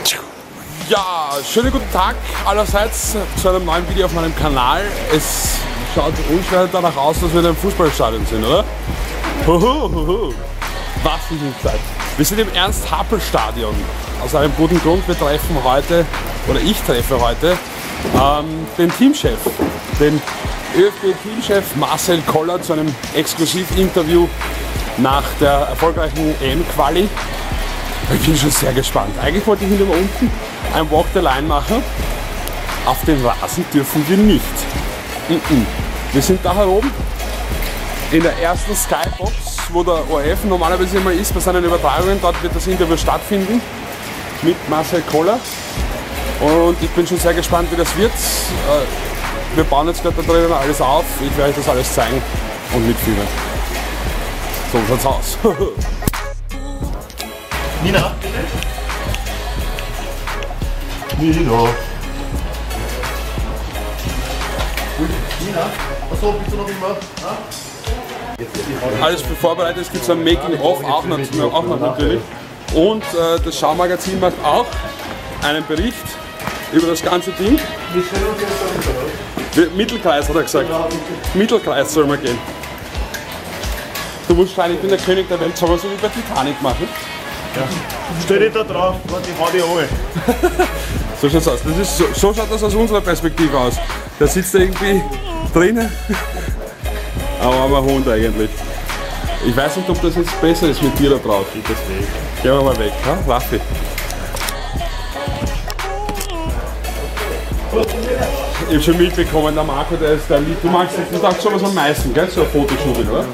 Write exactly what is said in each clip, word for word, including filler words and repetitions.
Ja, schönen guten Tag allerseits zu einem neuen Video auf meinem Kanal. Es schaut unschwer danach aus, dass wir in einem Fußballstadion sind, oder? Hohohoho. Was ist nicht Zeit? Wir sind im Ernst-Happel-Stadion. Aus einem guten Grund, wir treffen heute, oder ich treffe heute, ähm, den Teamchef, den ÖFB-Teamchef Marcel Koller zu einem Exklusivinterview nach der erfolgreichen E M-Quali. Ich bin schon sehr gespannt. Eigentlich wollte ich hier unten ein Walk the Line machen. Auf den Rasen dürfen wir nicht. Wir sind da oben in der ersten Skybox, wo der O R F normalerweise immer ist bei seinen Übertragungen. Dort wird das Interview stattfinden mit Marcel Koller. Und ich bin schon sehr gespannt, wie das wird. Wir bauen jetzt gerade da drinnen alles auf. Ich werde euch das alles zeigen und mitfilmen. So schaut's aus. Nina, bitte. Nina. Nina, achso, bist du noch immer? Alles für vorbereitet, es gibt so ein Making-of, auch noch, auch noch natürlich. Und äh, das Schau-Magazin macht auch einen Bericht über das ganze Ding. Mittelkreis hat er gesagt. Mittelkreis soll man gehen. Du musst schreien, ich bin der König der Welt, soll man so wie bei Titanic machen? Ja. Stell dich da drauf, ich hau dich an. So schaut's aus. Das ist so, so schaut das aus unserer Perspektive aus. Da sitzt er irgendwie drinnen. Aber ein Hund eigentlich. Ich weiß nicht, ob das jetzt besser ist mit dir da drauf. Geht das weg. Gehen wir mal weg, ha? Waffe. Ich habe schon mitbekommen, der Marco, der ist der Lied. Du magst du sagst sowas am meisten, gell? So ein Fotoshooting, oder?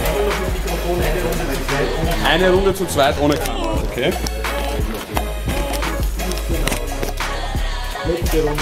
Eine Runde zu zweit ohne Kamera, okay? Letzte Runde.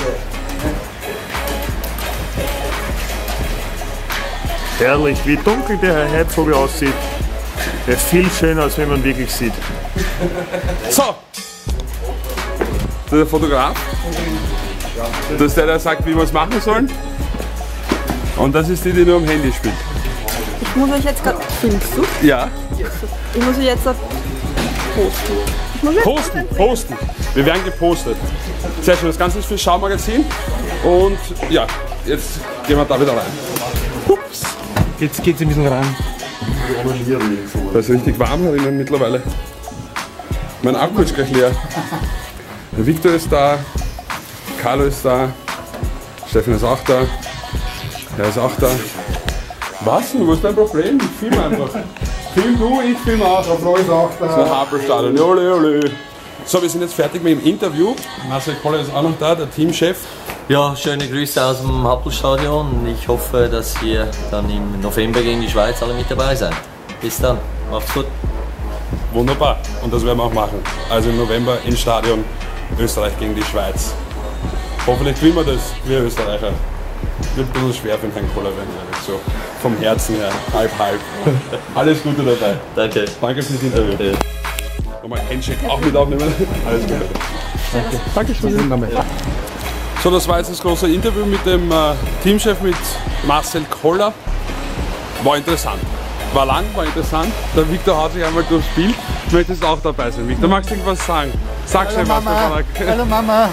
Herrlich, wie dunkel der Herr Heizvogel aussieht. Er ist viel schöner, als wenn man wirklich sieht. So! Das ist der Fotograf. Das ist der, der sagt, wie wir es machen sollen. Und das ist die, die nur am Handy spielt. Ich muss euch jetzt gerade filmst du? Ja. Ich muss euch jetzt posten. Ich muss jetzt Posten, posten. Wir werden gepostet. Sehr schön, das Ganze ist für das Schau-Magazin. Und ja, jetzt gehen wir da wieder rein. Ups. Jetzt geht's ein bisschen rein. Da ist richtig warm herinnen mittlerweile. Mein Akku ist gleich leer. Der Victor ist da, Carlo ist da, Steffen ist auch da, er ist auch da. Was? Du hast ein Problem? Ich filme einfach. Film du, ich filme auch. Der Flo ist auch da. Das ist ein Happel-Stadion. Ole, ole. So, wir sind jetzt fertig mit dem Interview. Marcel Koller ist auch noch da, der Teamchef. Ja, schöne Grüße aus dem Happel-Stadion. Ich hoffe, dass ihr dann im November gegen die Schweiz alle mit dabei seid. Bis dann, macht's gut. Wunderbar, und das werden wir auch machen. Also im November im Stadion Österreich gegen die Schweiz. Hoffentlich gewinnen wir das, wir Österreicher. Wird ein bisschen schwer für den Herrn Koller werden, so vom Herzen her, halb, halb. Alles Gute dabei. Danke. Danke fürs Interview. Ja. Nochmal Handshake auch mit aufnehmen. Alles Gute. Danke. Dankeschön. So, das war jetzt das große Interview mit dem äh, Teamchef, mit Marcel Koller. War interessant. War lang, war interessant. Der Victor haut sich einmal durchs Bild. Du möchtest auch dabei sein, Victor. Magst du irgendwas sagen? Sag schnell was, Koller. Hallo Mama.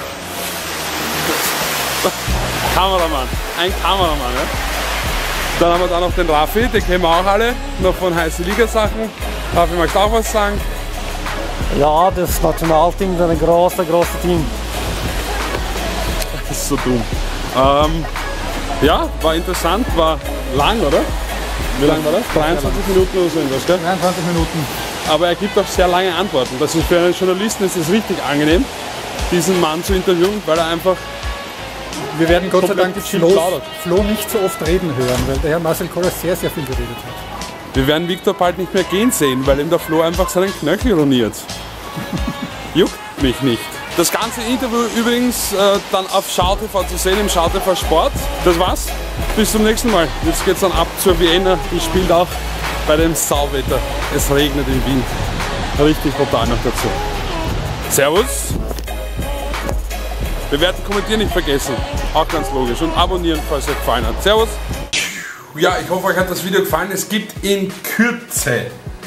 Kameramann. Ein Kameramann, ja? Dann haben wir da noch den Raffi, den kennen wir auch alle. Noch von heißen Ligasachen. Raffi, magst du auch was sagen? Ja, das Nationalteam ist ein großer, großer Team. Das ist so dumm. Ähm, ja, war interessant, war lang, oder? Wie lang war das? dreiundzwanzig Minuten oder so irgendwas, gell? dreiundzwanzig Minuten. Aber er gibt auch sehr lange Antworten. Das ist für einen Journalisten ist es richtig angenehm, diesen Mann zu interviewen, weil er einfach. Wir werden Gott sei Dank viel Flo, plaudert. Flo nicht so oft reden hören, weil der Herr Marcel Koller sehr, sehr viel geredet hat. Wir werden Victor bald nicht mehr gehen sehen, weil ihm der Flo einfach seinen Knöchel ruiniert. Juckt mich nicht. Das ganze Interview übrigens äh, dann auf SchauTV zu sehen, im SchauTV Sport. Das war's. Bis zum nächsten Mal. Jetzt geht's dann ab zur Vienna. Die spielt auch bei dem Sauwetter. Es regnet in Wien. Richtig brutal noch dazu. Servus. Bewerten, kommentieren nicht vergessen. Auch ganz logisch. Und abonnieren, falls es euch gefallen hat. Servus. Ja, ich hoffe, euch hat das Video gefallen. Es gibt in Kürze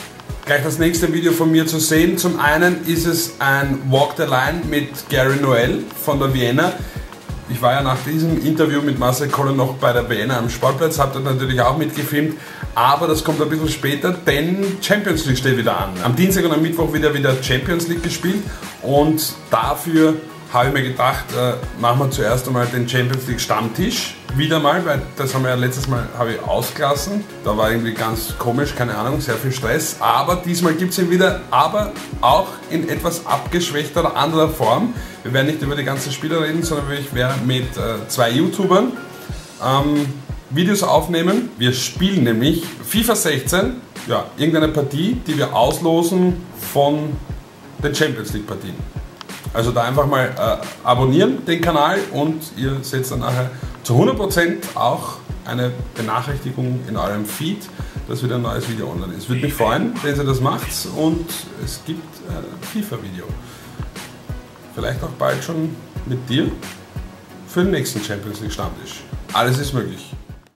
gleich das nächste Video von mir zu sehen. Zum einen ist es ein Walk the Line mit Gary Noel von der Vienna. Ich war ja nach diesem Interview mit Marcel Koller noch bei der Vienna am Sportplatz, habe das natürlich auch mitgefilmt, aber das kommt ein bisschen später, denn Champions League steht wieder an. Am Dienstag und am Mittwoch wieder wieder Champions League gespielt und dafür habe ich mir gedacht, äh, machen wir zuerst einmal den Champions League Stammtisch. Wieder mal, weil das haben wir ja letztes Mal habe ich ausgelassen. Da war irgendwie ganz komisch, keine Ahnung, sehr viel Stress. Aber diesmal gibt es ihn wieder, aber auch in etwas abgeschwächter oder anderer Form. Wir werden nicht über die ganzen Spieler reden, sondern ich werde mit äh, zwei YouTubern ähm, Videos aufnehmen. Wir spielen nämlich FIFA sechzehn, ja, irgendeine Partie, die wir auslosen von den Champions League Partien. Also da einfach mal äh, abonnieren den Kanal und ihr seht dann nachher zu hundert Prozent auch eine Benachrichtigung in eurem Feed, dass wieder ein neues Video online ist. Würde mich freuen, wenn ihr das macht und es gibt ein FIFA-Video. Vielleicht auch bald schon mit dir für den nächsten Champions League Stammtisch. Alles ist möglich.